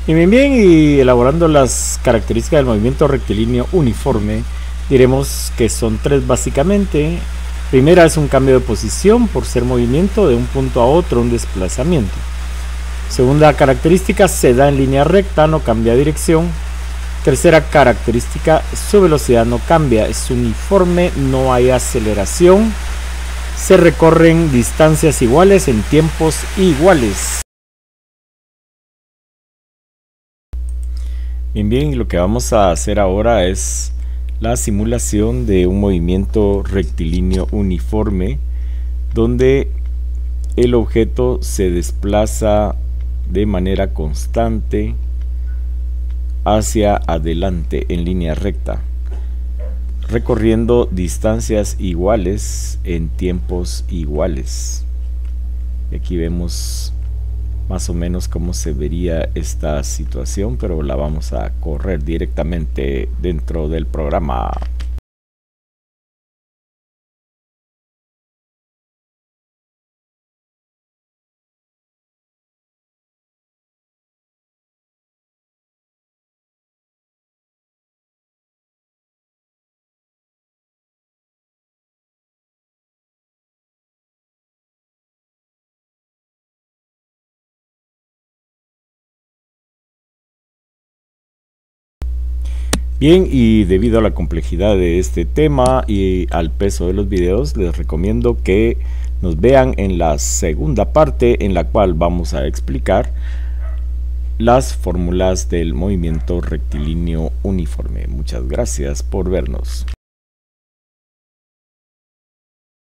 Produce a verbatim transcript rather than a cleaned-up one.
Y bien, bien, y elaborando las características del movimiento rectilíneo uniforme, diremos que son tres básicamente. Primera es un cambio de posición por ser movimiento de un punto a otro, un desplazamiento. Segunda característica, se da en línea recta, no cambia dirección. Tercera característica, su velocidad no cambia, es uniforme, no hay aceleración. Se recorren distancias iguales en tiempos iguales. Bien, bien, lo que vamos a hacer ahora es la simulación de un movimiento rectilíneo uniforme donde el objeto se desplaza de manera constante hacia adelante en línea recta, recorriendo distancias iguales en tiempos iguales. Y aquí vemos más o menos cómo se vería esta situación, pero la vamos a correr directamente dentro del programa. Bien, y debido a la complejidad de este tema y al peso de los videos, les recomiendo que nos vean en la segunda parte, en la cual vamos a explicar las fórmulas del movimiento rectilíneo uniforme. Muchas gracias por vernos.